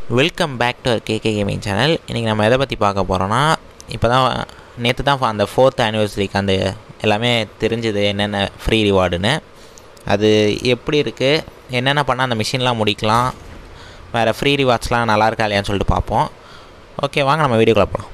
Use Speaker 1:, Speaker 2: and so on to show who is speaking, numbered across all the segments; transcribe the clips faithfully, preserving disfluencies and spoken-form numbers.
Speaker 1: Welcome back to kkgaming channel. இன்றைக்கி நம்ம எதை பற்றி பார்க்க போகிறோன்னா, இப்போ தான் நேற்று தான் அந்த ஃபோர்த் ஆனிவர்சரிக்கு அந்த எல்லாமே தெரிஞ்சுது என்னென்ன ஃப்ரீ ரிவார்டுன்னு. அது எப்படி இருக்குது, என்னென்ன பண்ணால் அந்த மிஷின்லாம் முடிக்கலாம், வேறு ஃப்ரீ ரிவார்ட்ஸ்லாம் நல்லா இருக்கா இல்லையான்னு சொல்லிட்டு பார்ப்போம். ஓகே, வாங்க நம்ம வீடியோக்குள்ள போகலாம்.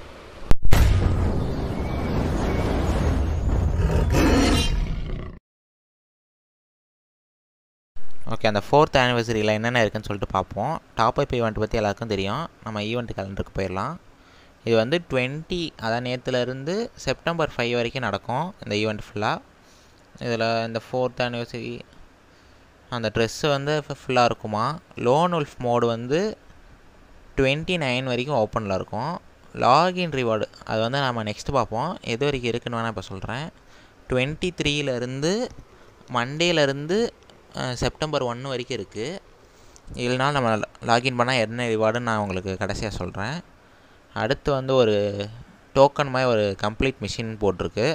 Speaker 1: ஓகே, அந்த ஃபோர்த் ஆனிவர்சரியில் என்னென்ன இருக்குதுன்னு சொல்லிட்டு பார்ப்போம். டாப் அப் ஈவெண்ட் பற்றி எல்லாருக்கும் தெரியும். நம்ம ஈவெண்ட் கேலண்டருக்கு போயிடலாம். இது வந்து டுவெண்ட்டி அதான் நேற்றுலேருந்து செப்டம்பர் ஃபைவ் வரைக்கும் நடக்கும் இந்த ஈவெண்ட் ஃபுல்லாக. இதில் இந்த ஃபோர்த் ஆனிவர்சரி அந்த ட்ரெஸ்ஸு வந்து ஃபுல்லாக இருக்குமா. லோன் உல்ஃப் மோடு வந்து டுவெண்ட்டி நைன் வரைக்கும் ஓப்பனில் இருக்கும். லாகின் ரிவார்டு அது வந்து நம்ம நெக்ஸ்ட்டு பார்ப்போம். எது வரைக்கும் இருக்குன்னு வேணால் இப்போ சொல்கிறேன். டுவெண்ட்டி த்ரீலேருந்து மண்டேலேருந்து செப்டம்பர் ஒன்று வரைக்கும் இருக்குது. இல்லைனா நம்ம லாகின் பண்ணால் என்ன ரிவார்டுன்னு நான் உங்களுக்கு கடைசியாக சொல்கிறேன். அடுத்து வந்து ஒரு டோக்கன் மாதிரி ஒரு கம்ப்ளீட் மிஷின் போட்டிருக்கு.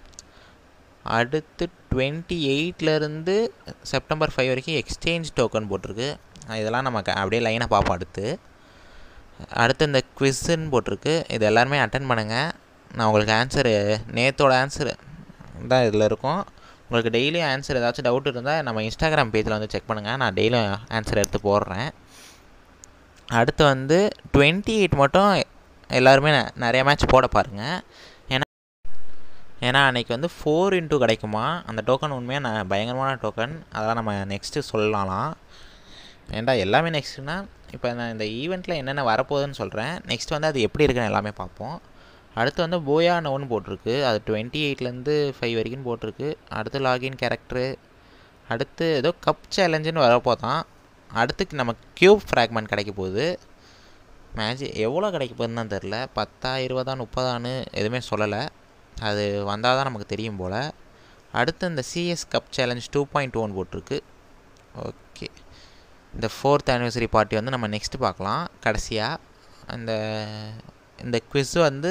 Speaker 1: அடுத்து டுவெண்ட்டி எயிட்லேருந்து செப்டம்பர் ஃபைவ் வரைக்கும் எக்ஸ்சேஞ்ச் டோக்கன் போட்டிருக்கு. இதெல்லாம் நம்ம அப்படியே லைனாக பார்ப்போம். அடுத்து அடுத்து இந்த குவிஸ்ன்னு போட்டிருக்கு. இது எல்லாருமே அட்டன் பண்ணுங்கள். நான் உங்களுக்கு ஆன்சரு நேற்றோட ஆன்சரு தான் இதில் இருக்கும். உங்களுக்கு டெய்லியும் ஆன்சர் ஏதாச்சும் டவுட் இருந்தால் நம்ம இன்ஸ்டாகிராம் பேஜில் வந்து செக் பண்ணுங்கள். நான் டெய்லியும் ஆன்சர் எடுத்து போடுறேன். அடுத்து வந்து டுவெண்ட்டி எயிட் மட்டும் எல்லாருமே நிறைய மேட்ச் போட பாருங்கள். ஏன்னா ஏன்னா அன்றைக்கி வந்து ஃபோர் இன்ட்டு கிடைக்குமா. அந்த டோக்கன் உண்மையாக நான் பயங்கரமான டோக்கன். அதெல்லாம் நம்ம நெக்ஸ்ட்டு சொல்லலாம். ஏன்டா எல்லாமே நெக்ஸ்ட்டுனா இப்போ நான் இந்த ஈவெண்ட்டில் என்னென்ன வரப்போகுதுன்னு சொல்கிறேன். நெக்ஸ்ட் வந்து அது எப்படி இருக்குன்னு எல்லாமே பார்ப்போம். அடுத்து வந்து போயா ஒன்று போட்டிருக்கு. அது டுவெண்ட்டி எயிட்லேருந்து ஃபைவ் வரைக்கும் போட்டிருக்கு. அடுத்து லாகின் கேரக்டரு. அடுத்து ஏதோ கப் சேலஞ்சுன்னு வரப்போ தான். அடுத்துக்கு நம்ம க்யூப் ஃப்ராக்மெண்ட் கிடைக்க போகுது. மேஜிக் எவ்வளோ கிடைக்க போகுதுன்னு தான் தெரில. பத்தா இருபதா முப்பதான்னு எதுவுமே சொல்லலை. அது வந்தால் தான் நமக்கு தெரியும் போல். அடுத்து இந்த CS cup challenge two point one போட்டிருக்கு. ஓகே, இந்த ஃபோர்த் ஆனிவர்சரி பார்ட்டி வந்து நம்ம நெக்ஸ்ட்டு பார்க்கலாம். கடைசியாக அந்த இந்த குவிஸ் வந்து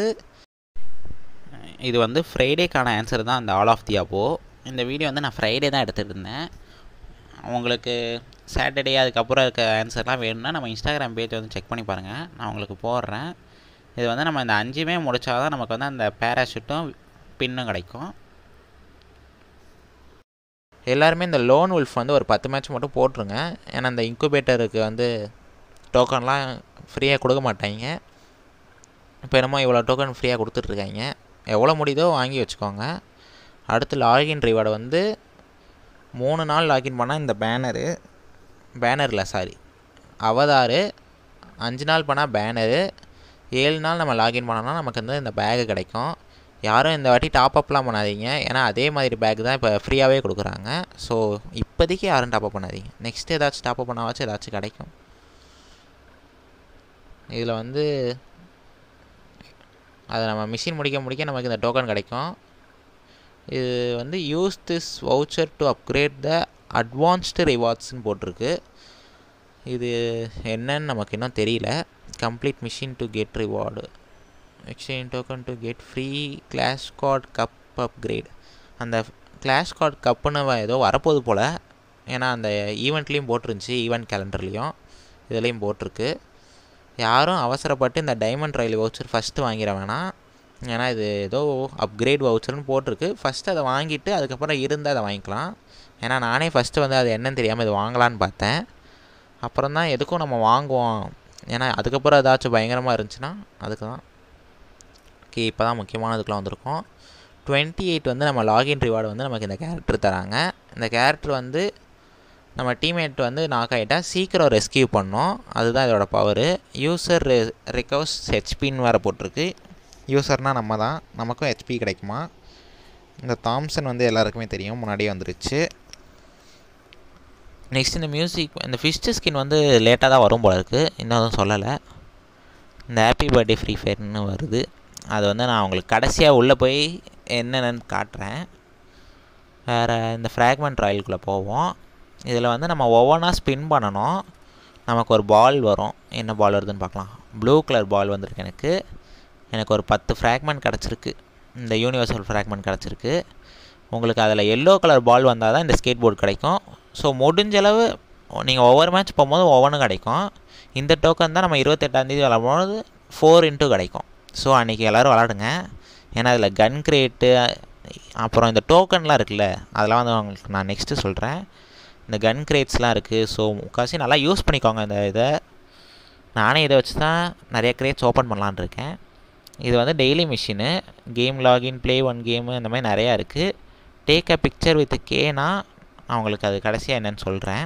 Speaker 1: இது வந்து ஃப்ரைடேக்கான ஆன்சர் தான் அந்த ஆல் ஆஃப் தி அப்போ. இந்த வீடியோ வந்து நான் ஃப்ரைடே தான் எடுத்துகிட்டு இருந்தேன். உங்களுக்கு சாட்டர்டே அதுக்கப்புறம் இருக்க ஆன்சர்லாம் வேணும்னா நம்ம இன்ஸ்டாகிராம் பேஜ் வந்து செக் பண்ணி பாருங்கள். நான் உங்களுக்கு போடுறேன். இது வந்து நம்ம இந்த அஞ்சுமே முடித்தா தான் நமக்கு வந்து அந்த பேராஷூட்டும் பின்னும் கிடைக்கும். எல்லாருமே இந்த லோன் உல்ஃப் வந்து ஒரு பத்து மேட்ச் மட்டும் போட்டுருங்க. ஏன்னா இந்த இன்குபேட்டருக்கு வந்து டோக்கன்லாம் ஃப்ரீயாக கொடுக்க மாட்டாங்க. இப்போ என்னமோ இவ்வளோ டோக்கன் ஃப்ரீயாக கொடுத்துட்ருக்காங்க. எவ்வளோ முடியுதோ வாங்கி வச்சுக்கோங்க. அடுத்து லாகின் ரிவார்டு வந்து மூணு நாள் லாகின் பண்ணால் இந்த பேனரு பேனரில் சாரி அவதாரு, அஞ்சு நாள் பண்ணால் பேனரு, ஏழு நாள் நம்ம லாகின் பண்ணோன்னா நமக்கு வந்து இந்த பேகு கிடைக்கும். யாரும் இந்த வாட்டி டாப் அப்லாம் பண்ணாதீங்க. ஏன்னா அதே மாதிரி பேக் தான் இப்போ ஃப்ரீயாகவே கொடுக்குறாங்க. ஸோ இப்போதைக்கு யாரும் டாப் அப் பண்ணாதீங்க. நெக்ஸ்ட் ஏதாச்சும் டாப் அப் பண்ணாவாச்சும் ஏதாச்சும் கிடைக்கும். இதில் வந்து அதை நம்ம மிஷின் முடிக்க முடிக்க நமக்கு இந்த டோக்கன் கிடைக்கும். இது வந்து use this voucher to upgrade the advanced ரிவார்ட்ஸ்ன்னு போட்டிருக்கு. இது என்னன்னு நமக்கு இன்னும் தெரியல. Complete mission to get reward, exchange token to get free clash card cup upgrade. அந்த கிளாஷ் கார்டு கப்புன்னு ஏதோ வரப்போகுது போல். ஏன்னா அந்த ஈவெண்ட்லேயும் போட்டிருந்துச்சி, ஈவெண்ட் கேலண்டர்லேயும் இதுலேயும் போட்டிருக்கு. யாரும் அவசரப்பட்டு இந்த டைமண்ட் ராயல் வவுச்சர் ஃபஸ்ட்டு வாங்கிட வேணாம். ஏன்னா இது ஏதோ அப்கிரேட் வவுச்சர்னு போட்டிருக்கு. ஃபஸ்ட்டு அதை வாங்கிட்டு அதுக்கப்புறம் இருந்தால் அதை வாங்கிக்கலாம். ஏன்னா நானே ஃபஸ்ட்டு வந்து அது என்னன்னு தெரியாமல் இது வாங்கலான்னு பார்த்தேன். அப்புறம் தான் எதுக்கும் நம்ம வாங்குவோம். ஏன்னா அதுக்கப்புறம் ஏதாச்சும் பயங்கரமாக இருந்துச்சுன்னா அதுக்கு தான். ஓகே, இப்போ தான் முக்கியமானதுக்குலாம் வந்திருக்கோம். டுவெண்ட்டி எயிட் வந்து நம்ம லாகின் ரிவார்டு வந்து நமக்கு இந்த கேரக்டர் தராங்க. இந்த கேரக்டர் வந்து நம்ம டீம்மேட் வந்து நாக் ஆகிட்டா சீக்கிரம் ரெஸ்கியூ பண்ணோம். அதுதான் இதோட பவரு. யூசர் ரெ ரிகவர்ஸ் ஹெச்பின்னு வேறு போட்டிருக்கு. யூசர்னால் நம்ம தான், நமக்கும் ஹெச்பி கிடைக்குமா. இந்த தாம்சன் வந்து எல்லாருக்குமே தெரியும், முன்னாடியே வந்துருச்சு. நெக்ஸ்ட் இந்த மியூசிக் இந்த ஃபிஷ்டு ஸ்கின் வந்து லேட்டாக தான் வரும் போல இருக்குது. இன்னும் சொல்லலை. இந்த ஹாப்பி பர்த்டே ஃப்ரீ ஃபயர்னு வருது. அது வந்து நான் உங்களுக்கு கடைசியாக உள்ளே போய் என்னென்னு காட்டுறேன். வேறு இந்த ஃப்ராக்மெண்ட் ராயலுக்குள்ளே போவோம். இதில் வந்து நம்ம ஒவ்வொன்றா ஸ்பின் பண்ணணும். நமக்கு ஒரு பால் வரும். என்ன பால் வருதுன்னு பார்க்கலாம். ப்ளூ கலர் பால் வந்திருக்கு எனக்கு. எனக்கு ஒரு பத்து ஃப்ராக்மெண்ட் கிடச்சிருக்கு. இந்த யூனிவர்சல் ஃப்ராக்மெண்ட் கிடச்சிருக்கு. உங்களுக்கு அதில் எல்லோ கலர் பால் வந்தால் தான் இந்த ஸ்கேட் போர்டு கிடைக்கும். ஸோ முடிஞ்சளவு நீங்கள் ஒவ்வொரு மேட்ச் போகும்போது ஒவ்வொன்றும் கிடைக்கும். இந்த டோக்கன் தான் நம்ம இருபத்தெட்டாந்தேதி விளாடும்போது ஃபோர் இன்ட்டு கிடைக்கும். ஸோ அன்றைக்கி எல்லோரும் விளாடுங்க. ஏன்னா அதில் கன் கிரேட்டு அப்புறம் இந்த டோக்கன்லாம் இருக்குல்ல, அதெல்லாம் வந்து உங்களுக்கு நான் நெக்ஸ்ட்டு சொல்கிறேன். இந்த கன் கிரேட்ஸ்லாம் இருக்குது. ஸோ முக்கால்வாசி நல்லா யூஸ் பண்ணிக்கோங்க இந்த இதை. நானே இதை வச்சு தான் நிறைய கிரேட்ஸ் ஓப்பன் பண்ணலான்னு இருக்கேன். இது வந்து daily mission, game login, play one game, இந்த மாதிரி நிறையா இருக்குது. டேக் அ பிக்சர் வித் கேனா நான் உங்களுக்கு அது கடைசியாக என்னென்னு சொல்கிறேன்.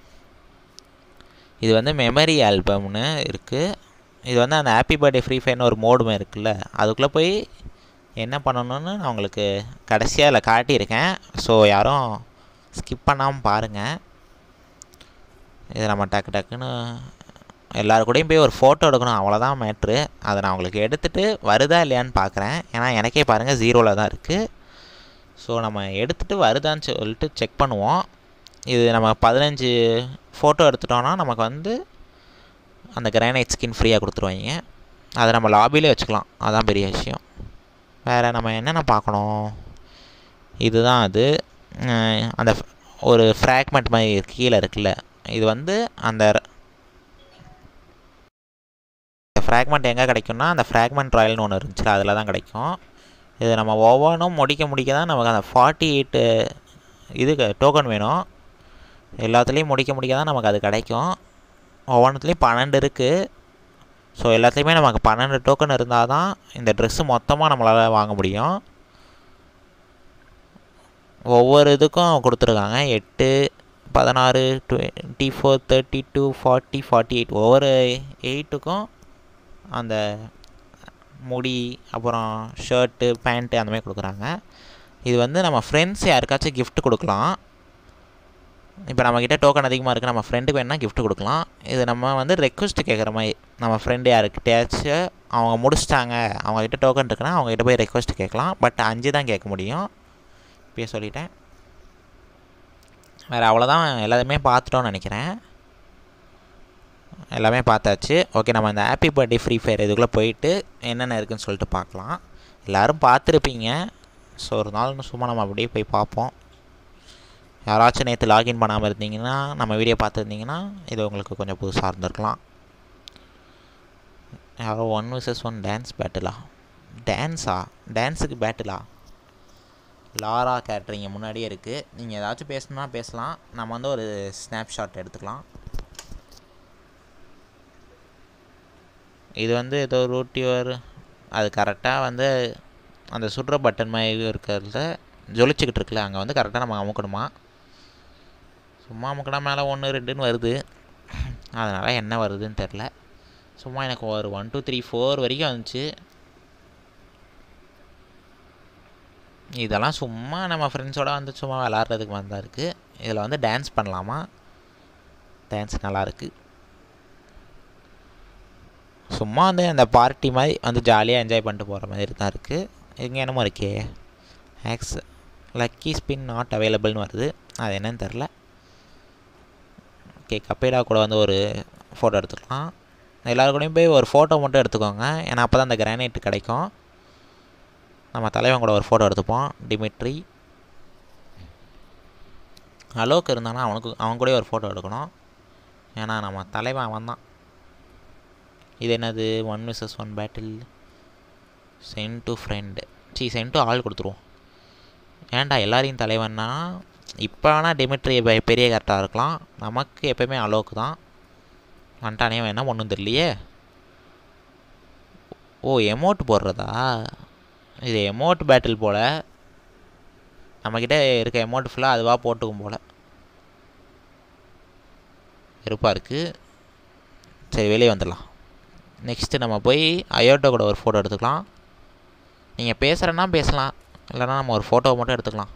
Speaker 1: இது வந்து மெமரி ஆல்பம்னு இருக்குது. இது வந்து அந்த ஹாப்பி பர்த்டே ஃப்ரீ ஃபயர்னு ஒரு மோடுமே இருக்குல்ல, அதுக்குள்ளே போய் என்ன பண்ணணுன்னு நான் உங்களுக்கு கடைசியாக அதில் காட்டியிருக்கேன். ஸோ யாரும் ஸ்கிப் பண்ணாமல் பாருங்கள். இதை நம்ம டக்கு டக்குன்னு எல்லோரு கூடயும் போய் ஒரு ஃபோட்டோ எடுக்கணும், அவ்வளோதான் மேட்ரு. அதை நான் உங்களுக்கு எடுத்துகிட்டு வருதா இல்லையான்னு பார்க்குறேன். ஏன்னா எனக்கே பாருங்கள் ஜீரோவில் தான் இருக்குது. ஸோ நம்ம எடுத்துகிட்டு வருதான்னு சொல்லிட்டு செக் பண்ணுவோம். இது நம்ம பதினஞ்சு ஃபோட்டோ எடுத்துட்டோன்னா நமக்கு வந்து அந்த கிரானைட் ஸ்கின் ஃப்ரீயாக கொடுத்துருவாங்க. அதை நம்ம லாபிலே வச்சுக்கலாம், அதுதான் பெரிய விஷயம். வேறு நம்ம என்னென்ன பார்க்கணும், இதுதான் அது. அந்த ஒரு ஃப்ராக்மெண்ட் மாதிரி கீழே இருக்குல்ல, இது வந்து அந்த ஃப்ராக்மெண்ட் எங்கே கிடைக்கும்னா அந்த ஃப்ராக்மெண்ட் ராயல்னு ஒன்று இருந்துச்சு, அதில் தான் கிடைக்கும். இது நம்ம ஒவ்வொன்றும் முடிக்க முடிக்க தான் நமக்கு அந்த ஃபார்ட்டி எயிட்டு இது டோக்கன் வேணும். எல்லாத்துலேயும் முடிக்க முடிக்க தான் நமக்கு அது கிடைக்கும். ஒவ்வொன்றுத்துலேயும் பன்னெண்டு இருக்குது. ஸோ எல்லாத்துலேயுமே நமக்கு பன்னெண்டு டோக்கன் இருந்தால் தான் இந்த ட்ரெஸ்ஸு மொத்தமாக நம்மளால் வாங்க முடியும். ஒவ்வொரு இதுக்கும் கொடுத்துருக்காங்க எட்டு, பதினாறு, twenty four, thirty two, forty, forty eight. ஒவ்வொரு எயிட்டுக்கும் அந்த முடி, அப்புறம் ஷர்ட்டு, பேண்ட்டு அந்த மாதிரி கொடுக்குறாங்க. இது வந்து நம்ம ஃப்ரெண்ட்ஸ் யாருக்காச்சும் கிஃப்ட் கொடுக்கலாம். இப்போ நம்மக்கிட்ட டோக்கன் அதிகமாக இருக்குது, நம்ம ஃப்ரெண்டுக்கு வேணால் கிஃப்ட் கொடுக்கலாம். இது நம்ம வந்து ரெக்வஸ்ட்டு கேட்குற மாதிரி, நம்ம ஃப்ரெண்டு யாருக்கிட்டேயாச்சும் அவங்க முடிச்சிட்டாங்க, அவங்கக்கிட்ட டோக்கன் இருக்குன்னா அவங்ககிட்ட போய் ரெக்வஸ்ட் கேட்கலாம். பட் அஞ்சு தான் கேட்க முடியும். இப்போயே சொல்லிட்டேன். வேறு அவ்வளோதான், எல்லாத்தையுமே பார்த்துட்டோன்னு நினைக்கிறேன். எல்லாமே பார்த்தாச்சு. ஓகே, நம்ம இந்த ஹாப்பி பர்த்டே ஃப்ரீ ஃபயர் இதுக்குள்ளே போயிட்டு என்னென்ன இருக்குதுன்னு சொல்லிட்டு பார்க்கலாம். எல்லோரும் பார்த்துருப்பீங்க. ஸோ ஒரு நாள் சும்மா நம்ம அப்படியே போய் பார்ப்போம். யாராச்சும் நேற்று லாகின் பண்ணாமல் இருந்தீங்கன்னா, நம்ம வீடியோ பார்த்துருந்தீங்கன்னா இது உங்களுக்கு கொஞ்சம் புதுசாக இருந்திருக்கலாம். யாரோ ஒன் விசஸ் ஒன் டான்ஸ் பேட்டிலா? டான்ஸா? டான்ஸுக்கு பேட்டிலா? லாரா கேட்ரிங்க முன்னாடியே இருக்குது. நீங்கள் ஏதாச்சும் பேசணுன்னா பேசலாம். நம்ம வந்து ஒரு ஸ்னாப்ஷாட் எடுத்துக்கலாம். இது வந்து ஏதோ ரூட்டிவர், அது கரெக்டாக வந்து அந்த சுடுற பட்டன் மாதிரி இருக்கிறதுல ஜொலிச்சிக்கிட்டு இருக்குல்ல, அங்கே வந்து கரெக்டாக நம்ம அமுக்கணுமா. சும்மா அமுக்கினா மேலே ஒன்று ரெண்டுன்னு வருது. அதனால் என்ன வருதுன்னு தெரில. சும்மா எனக்கு ஒரு ஒன் டூ த்ரீ ஃபோர் வரைக்கும் வந்துச்சு. இதெல்லாம் சும்மா நம்ம ஃப்ரெண்ட்ஸோடு வந்து சும்மா விளாட்றதுக்கு வந்தால் இருக்குது. இதில் வந்து டான்ஸ் பண்ணலாமா? டான்ஸ் நல்லாயிருக்கு. சும்மா வந்து அந்த பார்ட்டி மாதிரி வந்து ஜாலியாக என்ஜாய் பண்ணிட்டு போகிற மாதிரி தான் இருக்குது. இங்கே என்னமோ இருக்கே, ஆக்ஸ் லக்கி ஸ்பின் நாட் அவைலபிள்னு வருது. அது என்னன்னு தெரில. ஓகே, கப்பேடா கூட வந்து ஒரு ஃபோட்டோ எடுத்துக்கலாம். எல்லோரும் கூடயும் போய் ஒரு ஃபோட்டோ மட்டும் எடுத்துக்கோங்க. ஏன்னா அப்போ தான் அந்த கிரானைட் கிடைக்கும். நம்ம தலைவன் கூட ஒரு ஃபோட்டோ எடுத்துப்போம். டிமிட்ரி அலோக் இருந்தானா அவனுக்கு அவன் கூட ஒரு ஃபோட்டோ எடுக்கணும். ஏன்னா நம்ம தலைவன் அவன் தான். இது என்னது? One versus one battle, send to friend. சி சென்ட் டு ஆள் கொடுத்துருவோம். ஏன்டா எல்லாரையும் தலைவன்னா? இப்போ வேணால் டிமிட்ரி பெரிய கரெக்டாக இருக்கலாம். நமக்கு எப்போயுமே அலோக்கு தான். வந்துட்டானே வேணா ஒன்றும் தெரியலையே. ஓ, எமௌண்ட் போடுறதா? இது எமௌண்ட் பேட்டில் போல். நம்மக்கிட்ட இருக்க எமௌண்ட் ஃபுல்லாக அதுவாக போட்டுக்கும் போல். வெறுப்பாக இருக்குது. சரி, வெளியே வந்துடலாம். நெக்ஸ்ட்டு நம்ம போய் அயோட்டோ கூட ஒரு ஃபோட்டோ எடுத்துக்கலாம். நீங்கள் பேசுகிறேன்னா பேசலாம், இல்லைனா நம்ம ஒரு ஃபோட்டோ மட்டும் எடுத்துக்கலாம்.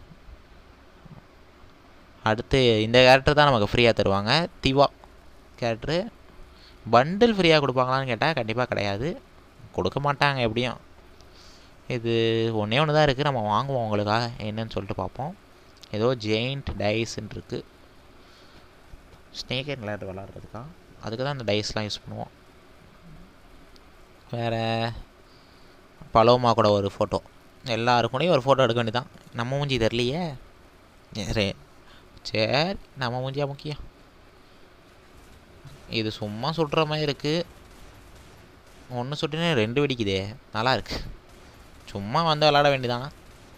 Speaker 1: அடுத்து இந்த கேரக்டர் தான் நமக்கு ஃப்ரீயாக தருவாங்க. திவா கேரக்டரு. பண்டில் ஃப்ரீயாக கொடுப்பாங்களான்னு கேட்டால் கண்டிப்பாக கிடையாது, கொடுக்க மாட்டாங்க எப்படியும். இது ஒன்றே ஒன்று தான் இருக்குது, நம்ம வாங்குவோம் உங்களுக்காக. என்னன்னு சொல்லிட்டு பார்ப்போம். ஏதோ ஜெயிண்ட் டைஸ்ன்னு இருக்குது. ஸ்னேக் அண்ட் விளையாட்டு விளாட்றதுக்கா? அதுக்கு தான் அந்த டைஸ்லாம் யூஸ் பண்ணுவோம். வேறு பலோமா கூட ஒரு ஃபோட்டோ. எல்லாருக்கூடையும் ஒரு ஃபோட்டோ எடுக்க வேண்டியதான். நம்ம மூஞ்சி தெரியலையே. சரி, நம்ம மூஞ்சியா முக்கியம். இது சும்மா சுடுற மாதிரி இருக்குது. ஒன்று சுட்டுனே ரெண்டு வெடிக்குதே, நல்லா இருக்கு. சும்மா வந்து விளாட வேண்டியதானா.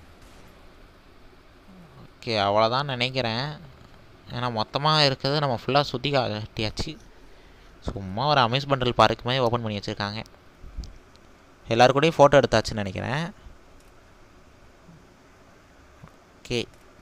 Speaker 1: ஓகே, அவ்வளோதான் நினைக்கிறேன். ஏன்னா மொத்தமாக இருக்கிறது நம்ம ஃபுல்லாக சுற்றி காட்டியாச்சு. சும்மா ஒரு அம்யூஸ்மெண்டல் பார்க் மாதிரி ஓப்பன் பண்ணி வச்சுருக்காங்க. எல்லாருக்கூடையும் ஃபோட்டோ எடுத்தாச்சுன்னு நினைக்கிறேன். ஓகே,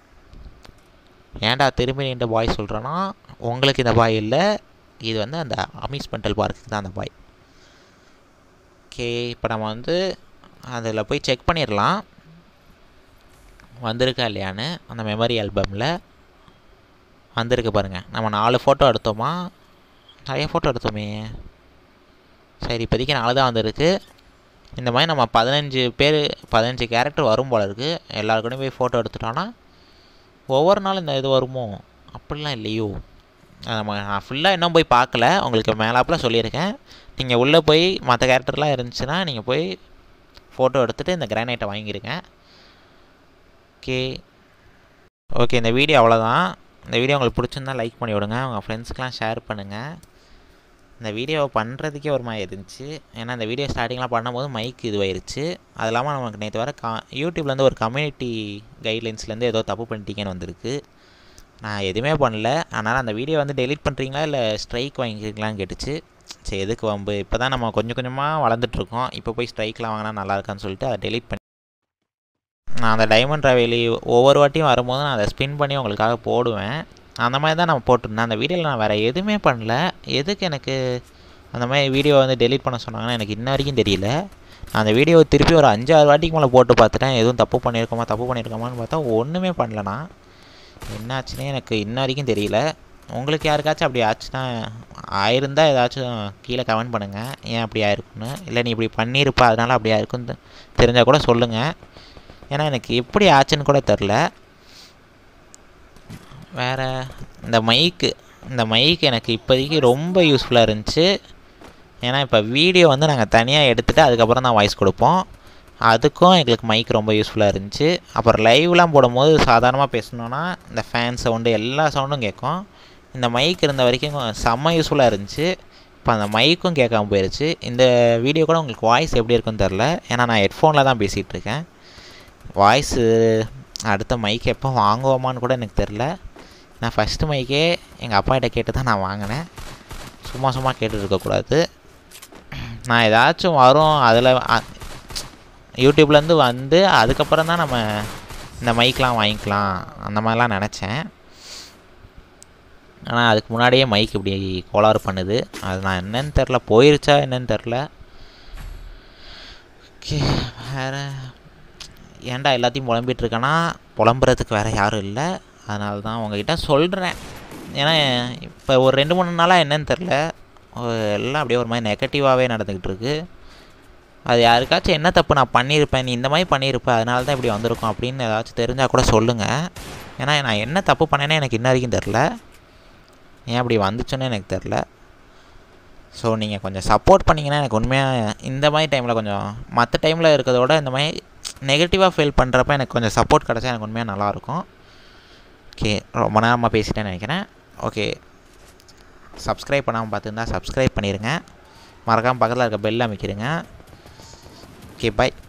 Speaker 1: ஏன்டா திரும்பி இந்த பாய் சொல்கிறேன்னா, உங்களுக்கு இந்த பாய் இல்லை, இது வந்து அந்த அம்யூஸ்மெண்டல் பார்க்குக்கு தான் அந்த பாய். ஓகே, இப்போ நம்ம வந்து அதில் போய் செக் பண்ணிடலாம் வந்திருக்கா இல்லையான்னு. அந்த மெமரி ஆல்பமில் வந்திருக்கு பாருங்கள். நம்ம நாலு ஃபோட்டோ எடுத்தோமா, நிறைய ஃபோட்டோ எடுத்தோமே. சரி, இப்போதைக்கு நாலு தான் வந்திருக்கு. இந்த மாதிரி நம்ம பதினஞ்சு பேர் பதினஞ்சு கேரக்டர் வரும் போல இருக்குது. எல்லாருக்கூடையும் போய் ஃபோட்டோ எடுத்துட்டோன்னா ஒவ்வொரு நாளும் இந்த இது வருமோ? அப்படிலாம் இல்லையோ. நம்ம நான் ஃபுல்லாக இன்னும் போய் பார்க்கல, உங்களுக்கு மேலாப்பில் சொல்லியிருக்கேன். நீங்கள் உள்ளே போய் மற்ற கேரக்டர்லாம் இருந்துச்சுன்னா நீங்கள் போய் ஃபோட்டோ எடுத்துகிட்டு இந்த கிரானைட்டை வாங்கிடுங்க. ஓகே ஓகே இந்த வீடியோ அவ்வளோதான். இந்த வீடியோ உங்களுக்கு பிடிச்சிருந்தா லைக் பண்ணி விடுங்க, உங்கள் ஃப்ரெண்ட்ஸ்க்கெலாம் ஷேர் பண்ணுங்கள். இந்த வீடியோவை பண்ணுறதுக்கே ஒரு மாதிரி இருந்துச்சு. ஏன்னா இந்த வீடியோ ஸ்டார்டிங்லாம் பண்ணும்போது மைக் இதுவாயிருச்சு. அது இல்லாமல் நமக்கு நேற்று வர கா யூடியூப்லேருந்து ஒரு கம்யூனிட்டி கைட்லைன்ஸ்லேருந்து ஏதோ தப்பு பண்ணிட்டீங்கன்னு வந்திருக்கு. நான் எதுவுமே பண்ணல. அதனால் அந்த வீடியோ வந்து டெலிட் பண்ணுறீங்களா இல்லை ஸ்ட்ரைக் வாங்கிக்கிறீங்களான்னு கேட்டுச்சு. சரி, எதுக்கு வம்பு, இப்போ தான் நம்ம கொஞ்சம் கொஞ்சமாக வளர்ந்துட்டுருக்கோம், இப்போ போய் ஸ்ட்ரைக்லாம் வாங்கினா நல்லா இருக்கான்னு சொல்லிட்டு அதை டெலிட் பண்ணி நான் அந்த டைமண்ட் ராவேலி ஒவ்வொரு வாட்டியும் வரும்போது நான் அதை ஸ்பின் பண்ணி உங்களுக்காக போடுவேன். அந்த மாதிரி தான் நான் போட்டிருந்தேன். அந்த வீடியோவில் நான் வேறு எதுவுமே பண்ணல. எதுக்கு எனக்கு அந்த மாதிரி வீடியோ வந்து டெலிட் பண்ண சொன்னாங்கன்னா எனக்கு இன்ன வரைக்கும் தெரியல. நான் அந்த வீடியோவை திருப்பி ஒரு அஞ்சு ஆறு வாட்டிக்கு மேலே போட்டு பார்த்துட்டேன். எதுவும் தப்பு பண்ணியிருக்கோமா தப்பு பண்ணியிருக்கோமான்னு பார்த்தா ஒன்றுமே பண்ணலண்ணா. என்னாச்சுன்னே எனக்கு இன்ன வரைக்கும் தெரியல. உங்களுக்கு யாருக்காச்சும் அப்படி ஆச்சுன்னா ஆயிருந்தால் ஏதாச்சும் கீழே கமெண்ட் பண்ணுங்கள், ஏன் அப்படி ஆயிருக்குன்னு. இல்லை நீ இப்படி பண்ணியிருப்பா அதனால் அப்படி ஆயிருக்குன்னு தெரிஞ்சால் கூட சொல்லுங்கள். ஏன்னா எனக்கு எப்படி ஆச்சுன்னு கூட தெரில. வேறு இந்த மைக்கு இந்த மைக் எனக்கு இப்போதைக்கு ரொம்ப யூஸ்ஃபுல்லாக இருந்துச்சு. ஏன்னா இப்போ வீடியோ வந்து நாங்கள் தனியாக எடுத்துகிட்டு அதுக்கப்புறம் தான் வாய்ஸ் கொடுப்போம். அதுக்கும் எங்களுக்கு மைக் ரொம்ப யூஸ்ஃபுல்லாக இருந்துச்சு. அப்புறம் லைவ்லாம் போடும்போது சாதாரணமாக பேசணுன்னா இந்த ஃபேன் சவுண்டு எல்லா சவுண்டும் கேட்கும். இந்த மைக் இருந்த வரைக்கும் செம்ம யூஸ்ஃபுல்லாக இருந்துச்சு. இப்போ அந்த மைக்கும் கேட்காம போயிடுச்சு. இந்த வீடியோ கூட உங்களுக்கு வாய்ஸ் எப்படி இருக்குன்னு தெரில, ஏன்னா நான் ஹெட்ஃபோனில் தான் பேசிகிட்டு இருக்கேன். வாய்ஸு அடுத்த மைக் எப்போ வாங்குவோமான்னு கூட எனக்கு தெரில. நான் ஃபஸ்ட்டு மைக்கே எங்கள் அப்பாகிட்ட கேட்டு தான் நான் வாங்கினேன். சும்மா சும்மா கேட்டுட்டு இருக்கக்கூடாது. நான் ஏதாச்சும் வரும் அதில் யூடியூப்லேருந்து வந்து அதுக்கப்புறம் தான் நம்ம இந்த மைக்லாம் வாங்கிக்கலாம் அந்த மாதிரிலாம் நினச்சேன். ஆனால் அதுக்கு முன்னாடியே மைக் இப்படி கோளாறு பண்ணுது. அது நான் என்னன்னு தெரில, போயிருச்சா என்னன்னு தெரில. ஓகே, வேறு ஏன்டா எல்லாத்தையும் புலம்பிகிட்ருக்கேன்னா புலம்புறதுக்கு வேறு யாரும் இல்லை, அதனால தான் உங்ககிட்ட சொல்கிறேன். ஏன்னா இப்போ ஒரு ரெண்டு மூணு நாளாக என்னன்னு தெரில, எல்லாம் அப்படியே ஒரு மாதிரி நெகட்டிவாகவே நடந்துக்கிட்டு இருக்கு. அது யாருக்காச்சும் என்ன தப்பு நான் பண்ணியிருப்பேன், நீ இந்த மாதிரி பண்ணியிருப்பேன் அதனால தான் இப்படி வந்திருக்கோம் அப்படின்னு ஏதாச்சும் தெரிஞ்சால் கூட சொல்லுங்கள். ஏன்னா நான் என்ன தப்பு பண்ணேன்னு எனக்கு இன்ன வரைக்கும் தெரில, ஏன் அப்படி வந்துச்சுன்னு எனக்கு தெரில. ஸோ நீங்கள் கொஞ்சம் சப்போர்ட் பண்ணிங்கன்னா எனக்கு உண்மையாக இந்த மாதிரி டைமில் கொஞ்சம் மற்ற டைமில் இருக்கிறத விட இந்த மாதிரி நெகட்டிவாக ஃபீல் பண்ணுறப்ப எனக்கு கொஞ்சம் சப்போர்ட் கிடச்சா எனக்கு உண்மையாக நல்லாயிருக்கும். ஓகே, ரொம்ப நேரமாக பேசிட்டேன்னு நினைக்கிறேன். ஓகே, சப்ஸ்கிரைப் பண்ணாமல் பார்த்துருந்தா சப்ஸ்கிரைப் பண்ணிடுங்க. மறக்காமல் பக்கத்தில் இருக்க பெல் அமைக்கிடுங்க. Okay, by.